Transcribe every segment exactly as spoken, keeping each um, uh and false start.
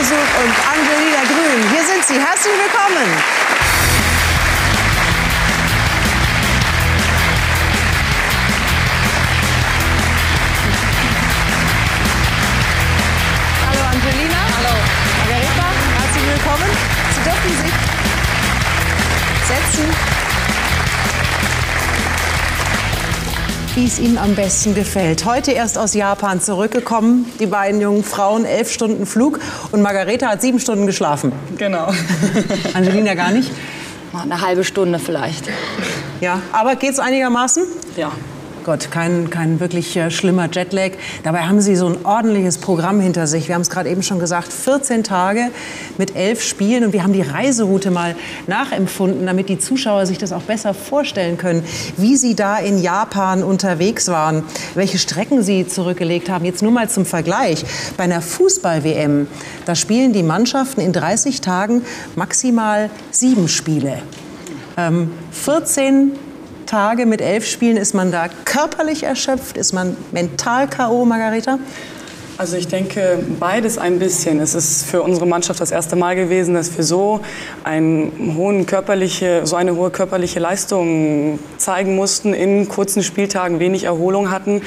Besuch und Angelina Grün. Hier sind sie. Herzlich willkommen. Hallo Angelina. Hallo. Margareta, herzlich willkommen. Sie dürfen sich setzen, wie es Ihnen am besten gefällt. Heute erst aus Japan zurückgekommen, die beiden jungen Frauen, elf Stunden Flug. Und Margareta hat sieben Stunden geschlafen. Genau. Angelina gar nicht? Eine halbe Stunde vielleicht. Ja, aber geht's einigermaßen? Ja. Gott, kein, kein wirklich äh, schlimmer Jetlag. Dabei haben Sie so ein ordentliches Programm hinter sich. Wir haben es gerade eben schon gesagt, vierzehn Tage mit elf Spielen. Und wir haben die Reiseroute mal nachempfunden, damit die Zuschauer sich das auch besser vorstellen können, wie Sie da in Japan unterwegs waren, welche Strecken Sie zurückgelegt haben. Jetzt nur mal zum Vergleich. Bei einer Fußball-W M, da spielen die Mannschaften in dreißig Tagen maximal sieben Spiele. Ähm, vierzehn Tage mit elf Spielen, ist man da körperlich erschöpft? Ist man mental K O, Margareta? Also ich denke, beides ein bisschen. Es ist für unsere Mannschaft das erste Mal gewesen, dass wir so, einen hohen körperliche, so eine hohe körperliche Leistung zeigen mussten, in kurzen Spieltagen wenig Erholung hatten.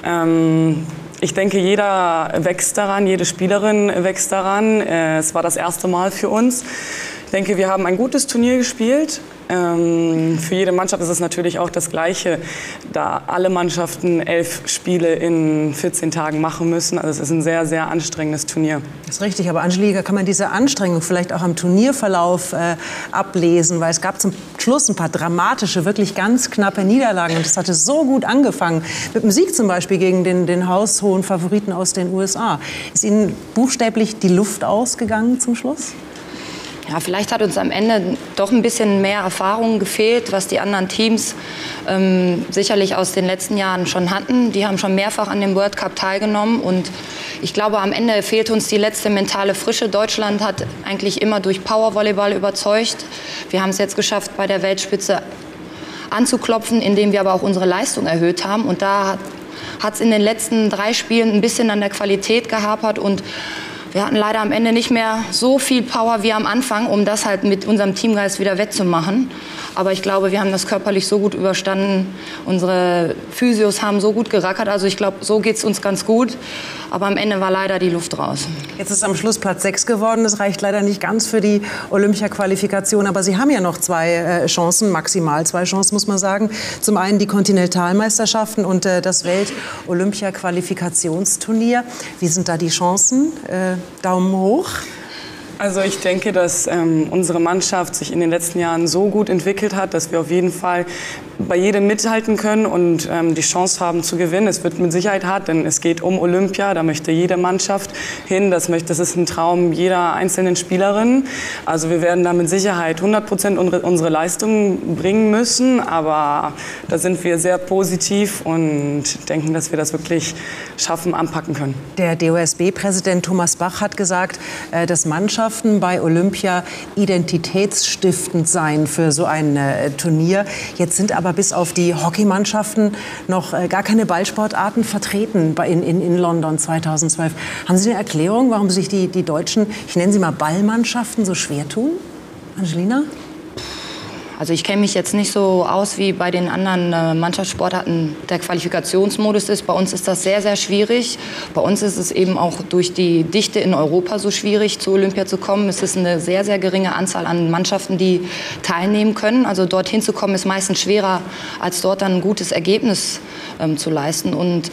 Ähm Ich denke, jeder wächst daran, jede Spielerin wächst daran. Es war das erste Mal für uns. Ich denke, wir haben ein gutes Turnier gespielt. Ähm, für jede Mannschaft ist es natürlich auch das Gleiche, da alle Mannschaften elf Spiele in vierzehn Tagen machen müssen. Also es ist ein sehr, sehr anstrengendes Turnier. Das ist richtig, aber Angelina, kann man diese Anstrengung vielleicht auch am Turnierverlauf äh, ablesen? Weil es gab zum Schluss ein paar dramatische, wirklich ganz knappe Niederlagen. Und es hatte so gut angefangen. Mit dem Sieg zum Beispiel gegen den, den haushohen Favoriten aus den U S A. Ist Ihnen buchstäblich die Luft ausgegangen zum Schluss? Ja, vielleicht hat uns am Ende doch ein bisschen mehr Erfahrung gefehlt, was die anderen Teams ähm, sicherlich aus den letzten Jahren schon hatten. Die haben schon mehrfach an dem World Cup teilgenommen und ich glaube, am Ende fehlt uns die letzte mentale Frische. Deutschland hat eigentlich immer durch Powervolleyball überzeugt. Wir haben es jetzt geschafft, bei der Weltspitze anzuklopfen, indem wir aber auch unsere Leistung erhöht haben. Und da hat es in den letzten drei Spielen ein bisschen an der Qualität gehapert und wir hatten leider am Ende nicht mehr so viel Power wie am Anfang, um das halt mit unserem Teamgeist wieder wettzumachen. Aber ich glaube, wir haben das körperlich so gut überstanden. Unsere Physios haben so gut gerackert. Also ich glaube, so geht es uns ganz gut. Aber am Ende war leider die Luft raus. Jetzt ist am Schluss Platz sechs geworden. Das reicht leider nicht ganz für die Olympia-Qualifikation. Aber Sie haben ja noch zwei äh, Chancen, maximal zwei Chancen, muss man sagen. Zum einen die Kontinentalmeisterschaften und äh, das Welt-Olympia-Qualifikationsturnier. Wie sind da die Chancen? Äh, Daumen hoch. Also ich denke, dass ähm, unsere Mannschaft sich in den letzten Jahren so gut entwickelt hat, dass wir auf jeden Fall bei jedem mithalten können und ähm, die Chance haben zu gewinnen. Es wird mit Sicherheit hart, denn es geht um Olympia. Da möchte jede Mannschaft hin. Das, möchte, das ist ein Traum jeder einzelnen Spielerin. Also wir werden da mit Sicherheit hundert Prozent unsere, unsere Leistung bringen müssen. Aber da sind wir sehr positiv und denken, dass wir das wirklich schaffen, anpacken können. Der D O S B-Präsident Thomas Bach hat gesagt, äh, dass Mannschaften bei Olympia identitätsstiftend seien für so ein äh, Turnier. Jetzt sind aber bis auf die Hockeymannschaften noch äh, gar keine Ballsportarten vertreten bei, in, in, in London zweitausendzwölf. Haben Sie eine Erklärung, warum sich die, die deutschen, ich nenne sie mal Ballmannschaften, so schwer tun? Angelina? Also ich kenne mich jetzt nicht so aus, wie bei den anderen äh, Mannschaftssportarten der Qualifikationsmodus ist. Bei uns ist das sehr, sehr schwierig. Bei uns ist es eben auch durch die Dichte in Europa so schwierig, zu Olympia zu kommen. Es ist eine sehr, sehr geringe Anzahl an Mannschaften, die teilnehmen können. Also dorthin zu kommen ist meistens schwerer, als dort dann ein gutes Ergebnis ähm, zu leisten. Und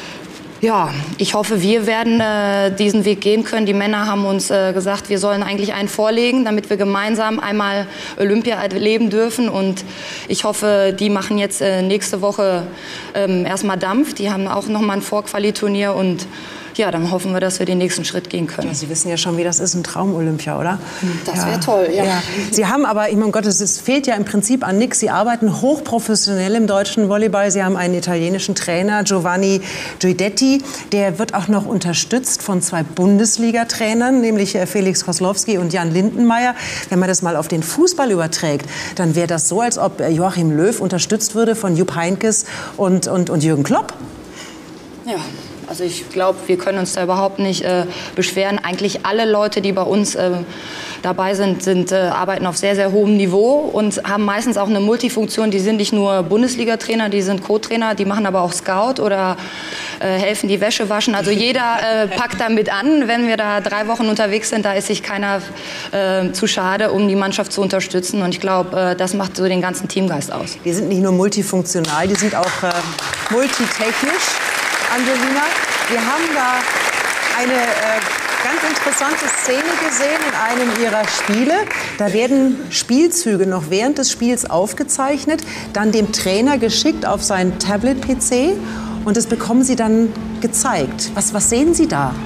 ja, ich hoffe, wir werden äh, diesen Weg gehen können. Die Männer haben uns äh, gesagt, wir sollen eigentlich einen vorlegen, damit wir gemeinsam einmal Olympia erleben dürfen. Und ich hoffe, die machen jetzt äh, nächste Woche ähm, erstmal Dampf. Die haben auch noch mal ein Vorqualiturnier und ja, dann hoffen wir, dass wir den nächsten Schritt gehen können. Ja, Sie wissen ja schon, wie das ist, ein Traum-Olympia, oder? Das ja. wäre toll, ja. ja. Sie haben aber, ich meine Gott, es fehlt ja im Prinzip an nichts. Sie arbeiten hochprofessionell im deutschen Volleyball. Sie haben einen italienischen Trainer, Giovanni Guidetti. Der wird auch noch unterstützt von zwei Bundesliga-Trainern, nämlich Felix Koslowski und Jan Lindenmeier. Wenn man das mal auf den Fußball überträgt, dann wäre das so, als ob Joachim Löw unterstützt würde von Jupp Heynckes und, und, und Jürgen Klopp. Ja. Also ich glaube, wir können uns da überhaupt nicht äh, beschweren. Eigentlich alle Leute, die bei uns äh, dabei sind, sind äh, arbeiten auf sehr, sehr hohem Niveau und haben meistens auch eine Multifunktion. Die sind nicht nur Bundesliga-Trainer, die sind Co-Trainer, die machen aber auch Scout oder äh, helfen die Wäsche waschen. Also jeder äh, packt da mit an. Wenn wir da drei Wochen unterwegs sind, da ist sich keiner äh, zu schade, um die Mannschaft zu unterstützen. Und ich glaube, äh, das macht so den ganzen Teamgeist aus. Die sind nicht nur multifunktional, die sind auch äh, multitechnisch, Angelina. Wir haben da eine äh, ganz interessante Szene gesehen in einem Ihrer Spiele. Da werden Spielzüge noch während des Spiels aufgezeichnet, dann dem Trainer geschickt auf sein Tablet-P C und das bekommen Sie dann gezeigt. Was, was sehen Sie da?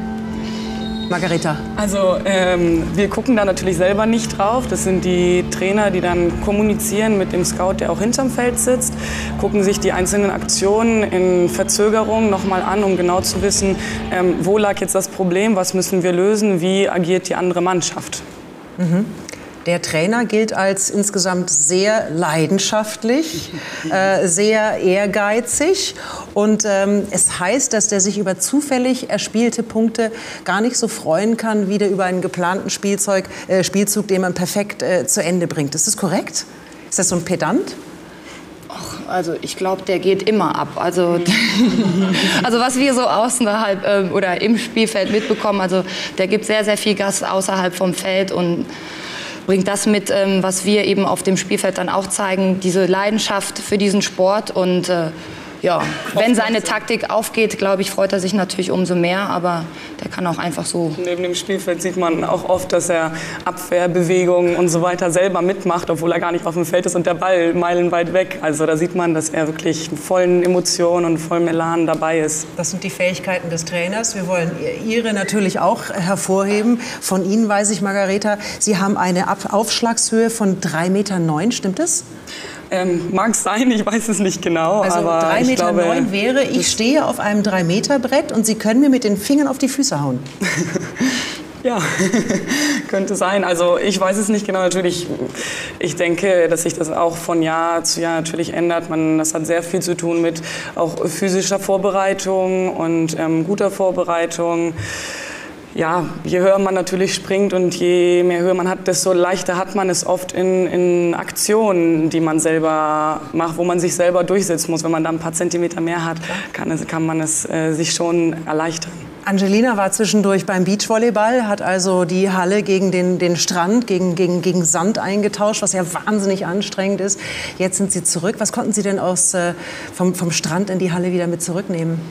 Margareta. Also ähm, wir gucken da natürlich selber nicht drauf. Das sind die Trainer, die dann kommunizieren mit dem Scout, der auch hinterm Feld sitzt, gucken sich die einzelnen Aktionen in Verzögerung nochmal an, um genau zu wissen, ähm, wo lag jetzt das Problem, was müssen wir lösen, wie agiert die andere Mannschaft. Mhm. Der Trainer gilt als insgesamt sehr leidenschaftlich, äh, sehr ehrgeizig. Und ähm, es heißt, dass der sich über zufällig erspielte Punkte gar nicht so freuen kann, wie der über einen geplanten Spielzeug, äh, Spielzug, den man perfekt äh, zu Ende bringt. Ist das korrekt? Ist das so ein Pedant? Ach, also ich glaube, der geht immer ab. Also, also was wir so außerhalb äh, oder im Spielfeld mitbekommen, also der gibt sehr, sehr viel Gas außerhalb vom Feld und bringt das mit, ähm, was wir eben auf dem Spielfeld dann auch zeigen, diese Leidenschaft für diesen Sport. Und äh, ja, wenn seine Taktik aufgeht, glaube ich, freut er sich natürlich umso mehr. Aber der kann auch einfach so... Neben dem Spielfeld sieht man auch oft, dass er Abwehrbewegungen und so weiter selber mitmacht, obwohl er gar nicht auf dem Feld ist und der Ball meilenweit weg. Also da sieht man, dass er wirklich vollen Emotionen und vollem Elan dabei ist. Das sind die Fähigkeiten des Trainers. Wir wollen Ihre natürlich auch hervorheben. Von Ihnen weiß ich, Margareta, Sie haben eine Aufschlagshöhe von drei Meter neun, stimmt das? Ähm, mag sein, ich weiß es nicht genau. Also aber drei Meter glaube, neun wäre, ich stehe auf einem drei Meter Brett und Sie können mir mit den Fingern auf die Füße hauen. Ja, könnte sein. Also ich weiß es nicht genau. Natürlich, ich denke, dass sich das auch von Jahr zu Jahr natürlich ändert. Man, das hat sehr viel zu tun mit auch physischer Vorbereitung und ähm, guter Vorbereitung. Ja, je höher man natürlich springt und je mehr Höhe man hat, desto leichter hat man es oft in, in Aktionen, die man selber macht, wo man sich selber durchsetzen muss. Wenn man da ein paar Zentimeter mehr hat, kann, es, kann man es äh, sich schon erleichtern. Angelina war zwischendurch beim Beachvolleyball, hat also die Halle gegen den, den Strand, gegen, gegen, gegen Sand eingetauscht, was ja wahnsinnig anstrengend ist. Jetzt sind Sie zurück. Was konnten Sie denn aus, äh, vom, vom Strand in die Halle wieder mit zurücknehmen?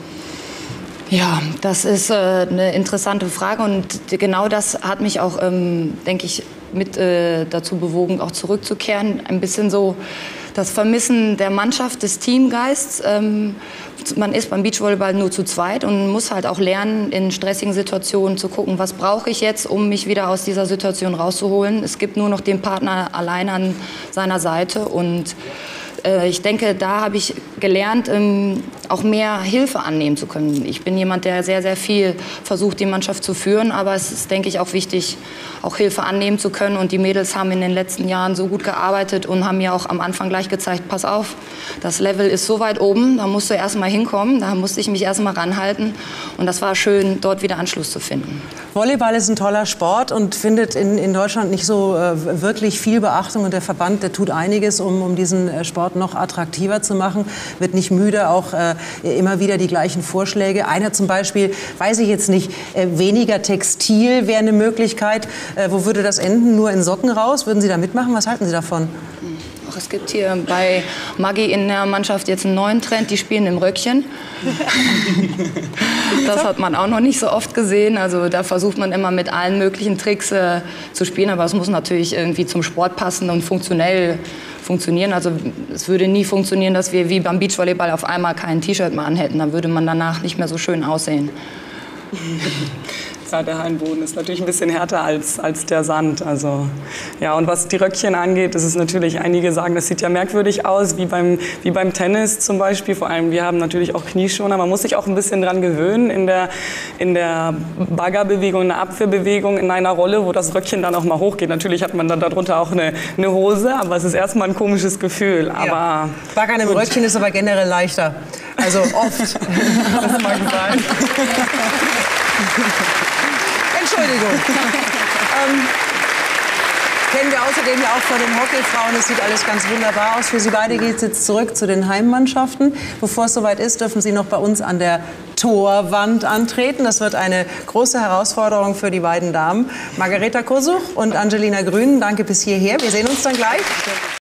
Ja, das ist äh, eine interessante Frage und genau das hat mich auch, ähm, denke ich, mit äh, dazu bewogen, auch zurückzukehren. Ein bisschen so das Vermissen der Mannschaft, des Teamgeists. Ähm, man ist beim Beachvolleyball nur zu zweit und muss halt auch lernen, in stressigen Situationen zu gucken, was brauche ich jetzt, um mich wieder aus dieser Situation rauszuholen. Es gibt nur noch den Partner allein an seiner Seite und ich denke, da habe ich gelernt, auch mehr Hilfe annehmen zu können. Ich bin jemand, der sehr, sehr viel versucht, die Mannschaft zu führen. Aber es ist, denke ich, auch wichtig, auch Hilfe annehmen zu können. Und die Mädels haben in den letzten Jahren so gut gearbeitet und haben mir auch am Anfang gleich gezeigt, pass auf, das Level ist so weit oben, da musst du erst mal hinkommen. Da musste ich mich erst mal ranhalten. Und das war schön, dort wieder Anschluss zu finden. Volleyball ist ein toller Sport und findet in, in Deutschland nicht so äh, wirklich viel Beachtung. Und der Verband, der tut einiges, um, um diesen äh, Sport noch attraktiver zu machen, wird nicht müde, auch äh, immer wieder die gleichen Vorschläge. Einer zum Beispiel, weiß ich jetzt nicht, äh, weniger Textil wäre eine Möglichkeit. Äh, wo würde das enden? Nur in Socken raus? Würden Sie da mitmachen? Was halten Sie davon? Ach, es gibt hier bei Maggi in der Mannschaft jetzt einen neuen Trend, die spielen im Röckchen. Das hat man auch noch nicht so oft gesehen. Also da versucht man immer mit allen möglichen Tricks äh, zu spielen, aber es muss natürlich irgendwie zum Sport passen und funktionell funktionieren. Also es würde nie funktionieren, dass wir wie beim Beachvolleyball auf einmal kein T-Shirt mehr anhätten. Dann würde man danach nicht mehr so schön aussehen. Ja, der Hallenboden ist natürlich ein bisschen härter als, als der Sand. Also, ja, und was die Röckchen angeht, das ist natürlich, einige sagen, das sieht ja merkwürdig aus, wie beim, wie beim Tennis zum Beispiel. Vor allem, wir haben natürlich auch Knieschoner. Man muss sich auch ein bisschen dran gewöhnen in der, in der Baggerbewegung, in der Abwehrbewegung, in einer Rolle, wo das Röckchen dann auch mal hochgeht. Natürlich hat man dann darunter auch eine, eine Hose, aber es ist erstmal ein komisches Gefühl. Aber ja. Baggern im Röckchen ist aber generell leichter Also oft. Das mag sein. Entschuldigung. ähm, kennen wir außerdem ja auch von den Hockeyfrauen. Es sieht alles ganz wunderbar aus. Für Sie beide geht es jetzt zurück zu den Heimmannschaften. Bevor es soweit ist, dürfen Sie noch bei uns an der Torwand antreten. Das wird eine große Herausforderung für die beiden Damen. Margareta Kosuch und Angelina Grün, danke bis hierher. Wir sehen uns dann gleich.